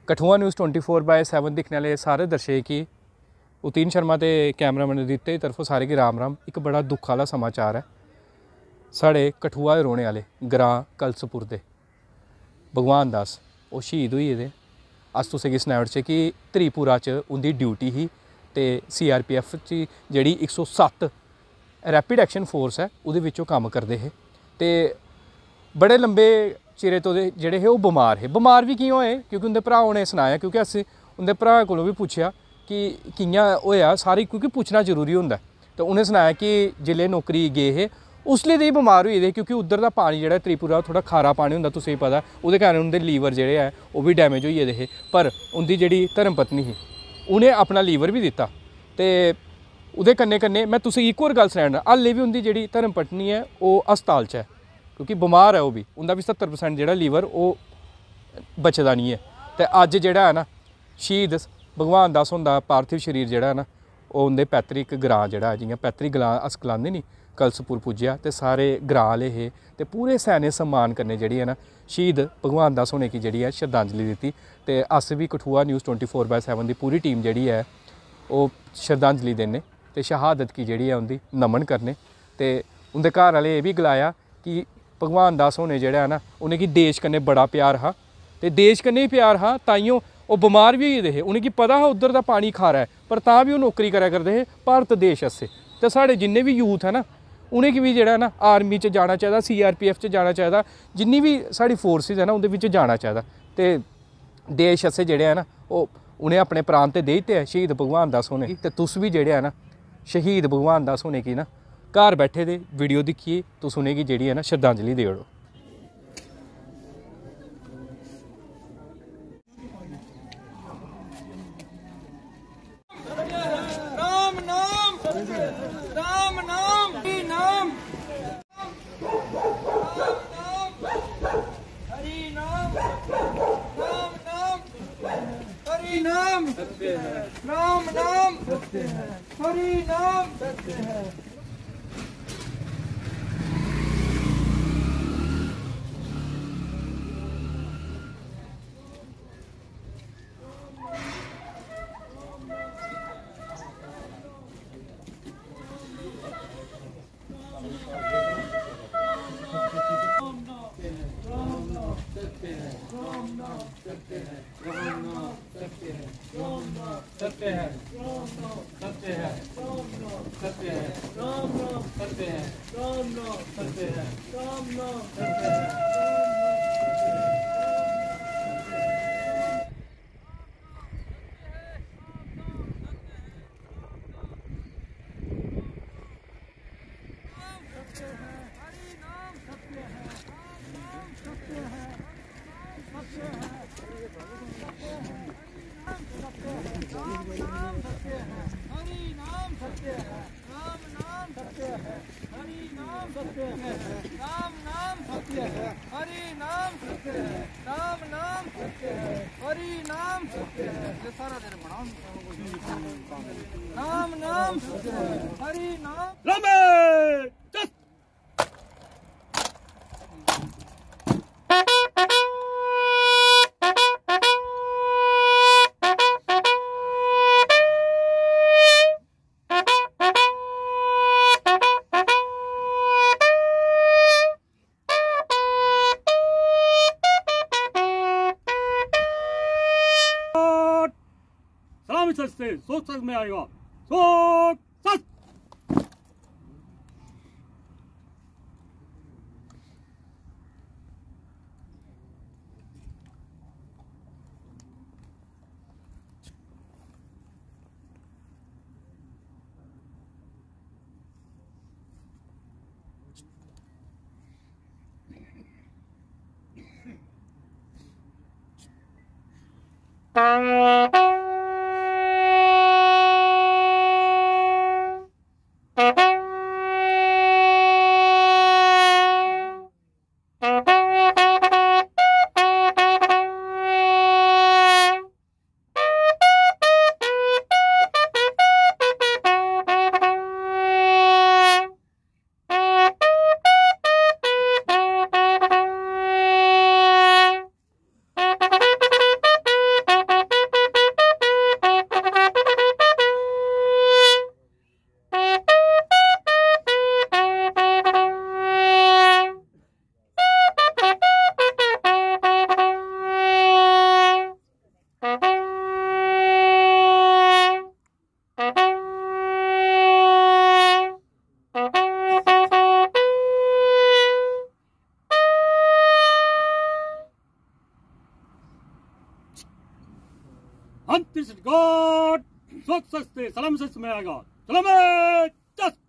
Kathua news 24/7 दिखने वाले सारे दर्शक की उतीन शर्मा ते कैमरामैन दित्ते दी तरफों सारे गी राम राम। एक बड़ा दुख आह्ला समाचार है। साढ़े कठुआ दे रौह्ने आह्ले ग्रां कलसपुर दे भगवान दास ओह् शहीद होई गेदे। अस तुसें गी सनाई ओड़चै कि त्रिपुरा च उंदी ड्यूटी ही ते CRPF च जेह्ड़ी 107 रैपिड एक्शन फोर्स है उहदे विच ओह् कम्म करदे हे ते बड़े लंबे चिरे तो जेह्ड़े हे ओह् बमार हे। बमार भी कि'यां होए क्योंकि उंदे भ्राऽ ने सनाया, क्योंकि अस उंदे भ्राऽ कोलों भी पुच्छेआ कि कि'यां होया सारी, क्योंकि पुच्छना जरूरी होंदा है। तो उ'नें सनाया कि जिल्लै नौकरी गे हे उसले दे बमार होई गेदे, क्योंकि उद्धर दा पानी जेह्ड़ा त्रिपुरा थोड़ा खारा पानी होंदा, तुसें गी पता ओह्दे कारण उंदे लीवर जेह्ड़े ऐ ओह् भी डैमेज होई गेदे हे। पर उंदी जेह्ड़ी धर्म पत्नी ही उ'नें अपना लीवर भी दित्ता ते उहदे कन्नै कन्नै मैं तुसें गी इक होर गल्ल सनाना, हाल्ले बी उंदी जेह्ड़ी धर्म पत्नी है ओह् हस्पताल च है, क्योंकि बमार है ओह् भी। उंदा भी 70% जेह्ड़ा लीवर ओह् बचदा नहीं है। ते अज्ज जेह्ड़ा है ना शहीद भगवान दास हुंदा पार्थिव शरीर जेह्ड़ा है ना ओह् उंदे पैतृक ग्रां जेह्ड़ा है, जियां पैतृक ग्रां अस गलांदे नी, कलसपुर पुज्जेआ ते सारे ग्रां आह्ले हे ते पूरे सैन्य सम्मान कन्नै जेह्ड़ी है ना शहीद भगवान दास होने की जेह्ड़ी है श्रद्धांजलि दित्ती। ते अस भी कठुआ न्यूज़ 24/7 दी पूरी टीम जेह्ड़ी है ओह् श्रद्धांजलि देने ते शहादत की जेह्ड़ी है उंदी नमन करने। ते उंदे घर आह्ले एह् बी गलाया कि भगवान दास होने जेह्ड़ा है ना उ'नेंगी देश कन्नै बड़ा प्यार हा ते देश कन्नै ही प्यार हा, ताइयों ओह् बमार भी होई गेदे हे। उ'नेंगी पता हा उद्धर दा पानी खारा है, पर तां भी ओह् नौकरी करा करदे हे भारत देश आस्ते। ते साढ़े जिन्ने भी यूथ है ना उ'नेंगी भी जेह्ड़ा है ना आर्मी च जाना चाहिदा, CRPF च जाना चाहिदा, जिन्नी भी साढ़ी फोर्सिस है ना उं'दे बिच्च जाना चाहिदा। ते देश आस्ते जेह्ड़े है ना ओह् उ'नें अपने प्राण ते देई दित्ते हैं शहीद भगवान दास होने। ते तुस भी जेह्ड़े है ना शहीद भगवान दास होने की ना घर बैठे दे वीडियो दिक्खिए तुस उ'नेंगी जेह्ड़ी है ना श्रद्धांजलि देई ओड़ो। राम नाम राम नाम हरि नाम हरि नाम राम नाम हरि नाम राम नाम हरि नाम। सत्य है सत्य है सत्य है राम नाम सत्य है राम नाम सत्य है राम नाम सत्य है। राम नाम सत्य है हरि नाम सत्य है राम नाम सत्य है हरि नाम सत्य है। ये सारा दिन बनाओ राम नाम सत्य है हरि नाम राम। से सोच में आएगा सोच सच। Antes God, sukses, salam ses med God. Salamet, just.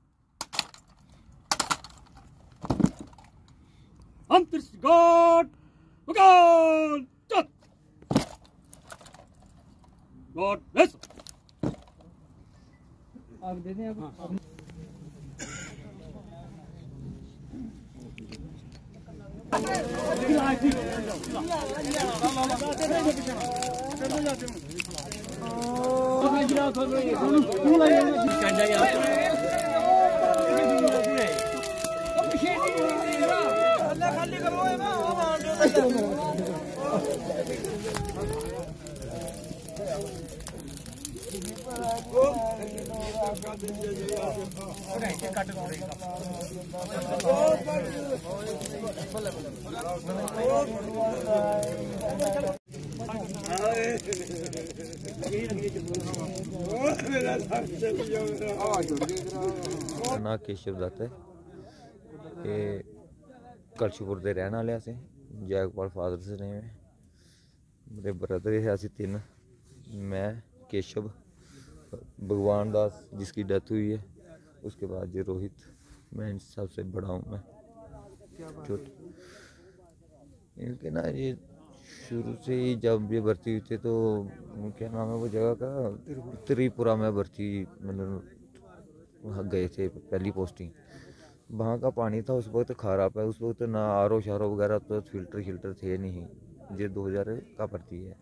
Antes God, God, just. God bless. आप दे दें आप ना केशव दत्त है ये कलशपुर के रहने वाले असें जैकपाल फादर से ने मेरे ब्रदर है असी तीन मैं केशव भगवान दास जिसकी डेथ हुई है उसके बाद ये रोहित मैं इन सबसे बड़ा हूँ मैं छोटे इनके ना ये शुरू से ही जब ये भर्ती हुई थे तो क्या नाम है वो जगह का त्रिपुरा में भर्ती मतलब वहाँ गए थे पहली पोस्टिंग वहाँ का पानी था उस वक्त ख़राब है उस वक्त ना आर शारो वगैरह तो फिल्टर थे नहीं ये 2000 का भर्ती है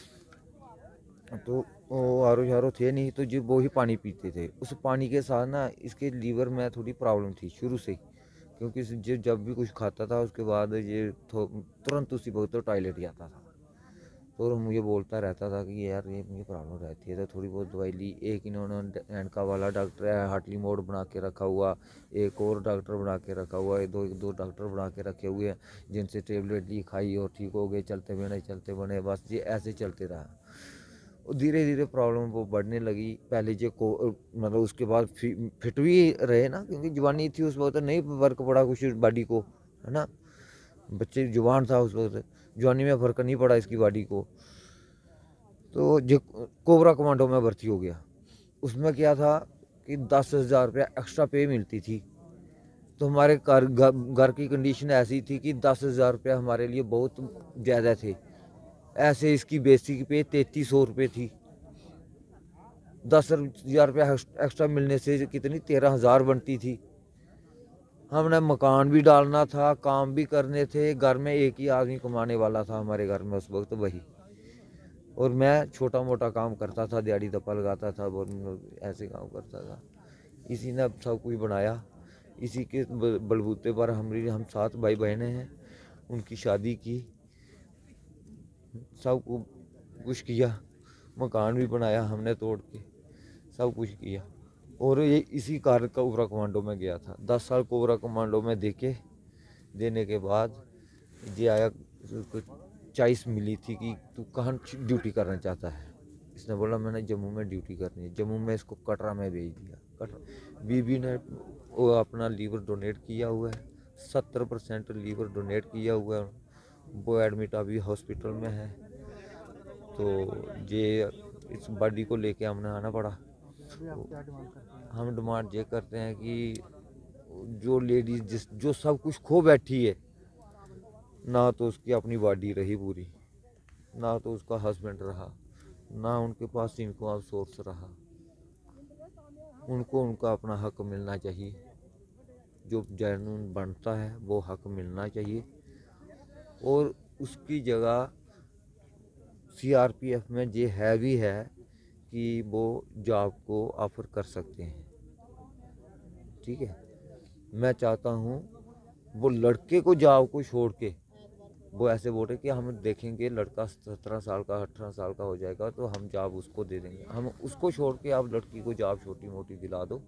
तो वो आर शारो थे नहीं तो जो वो ही पानी पीते थे उस पानी के साथ ना इसके लीवर में थोड़ी प्रॉब्लम थी शुरू से क्योंकि जो जब भी कुछ खाता था उसके बाद ये तुरंत उसी वक्त तो टॉयलेट जाता था तो मुझे बोलता रहता था कि यार ये मुझे प्रॉब्लम रहती है तो थोड़ी बहुत दवाई ली एक इन्होंने एनका वाला डॉक्टर है हार्टली मोड बना के रखा हुआ एक और डॉक्टर बना के रखा हुआ है दो डॉक्टर बना के रखे हुए हैं जिनसे टेबलेट ली खाई और ठीक हो गए चलते बने बस ये ऐसे चलते रहा और धीरे धीरे प्रॉब्लम वो बढ़ने लगी पहले जो को मतलब उसके बाद फिट भी रहे ना क्योंकि जवानी थी उस वक्त नहीं फर्क पड़ा कुछ बॉडी को है ना बच्चे जवान था उस वक्त जवानी में फर्क नहीं पड़ा इसकी बॉडी को तो जो कोबरा कमांडो में भर्ती हो गया उसमें क्या था कि 10,000 रुपया एक्स्ट्रा पे मिलती थी तो हमारे घर की कंडीशन ऐसी थी कि 10,000 रुपया हमारे लिए बहुत ज़्यादा थे ऐसे इसकी बेसिक पे 3300 रुपये थी 10,000 रुपया एक्स्ट्रा मिलने से कितनी 13,000 बनती थी हमने मकान भी डालना था काम भी करने थे घर में एक ही आदमी कमाने वाला था हमारे घर में उस वक्त वही और मैं छोटा मोटा काम करता था दिहाड़ी दप्पा लगाता था ऐसे काम करता था इसी ने सब कुछ बनाया इसी के बलबूते पर हम 7 भाई बहनें हैं उनकी शादी की सब कुछ किया मकान भी बनाया हमने तोड़ के सब कुछ किया और ये इसी कार्य कोबरा कमांडो में गया था 10 साल कोबरा कमांडो में देने के बाद ये आया उसको चॉइस मिली थी कि तू कहाँ ड्यूटी करना चाहता है इसने बोला मैंने जम्मू में ड्यूटी करनी है जम्मू में इसको कटरा में भेज दिया कटरा बीबी ने वो अपना लीवर डोनेट किया हुआ है 70% लीवर डोनेट किया हुआ है वो एडमिट अभी हॉस्पिटल में है तो ये इस बॉडी को लेके हमने आना पड़ा हम डिमांड ये करते हैं कि जो लेडीज जो सब कुछ खो बैठी है ना तो उसकी अपनी बॉडी रही पूरी ना तो उसका हस्बैंड रहा ना उनके पास इनकम ऑफ सोर्स रहा उनको उनका अपना हक मिलना चाहिए जो जेन्युइन बनता है वो हक मिलना चाहिए और उसकी जगह सीआरपीएफ में ये है भी है कि वो जॉब को ऑफर कर सकते हैं ठीक है मैं चाहता हूँ वो लड़के को जॉब को छोड़ के वो ऐसे बोले कि हम देखेंगे लड़का 17 साल का 18 साल का हो जाएगा तो हम जॉब उसको दे देंगे हम उसको छोड़ के आप लड़की को जॉब छोटी मोटी दिला दो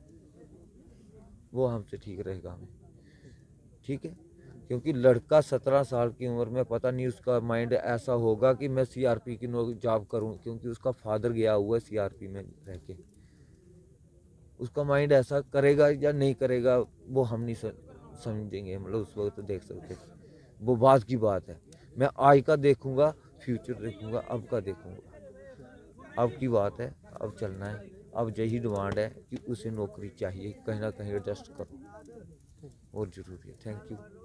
वो हमसे ठीक रहेगा हमें ठीक है क्योंकि लड़का 17 साल की उम्र में पता नहीं उसका माइंड ऐसा होगा कि मैं सीआरपी की जॉब करूं क्योंकि उसका फादर गया हुआ है सीआरपी में रह के उसका माइंड ऐसा करेगा या नहीं करेगा वो हम नहीं समझेंगे मतलब उस वक्त देख सकते वो बात की बात है मैं आज का देखूंगा फ्यूचर देखूंगा अब का देखूंगा अब की बात है, अब चलना है। अब यही डिमांड है कि उसे नौकरी चाहिए, कहीं ना कहीं एडजस्ट करो, और ज़रूरी है। Thank you.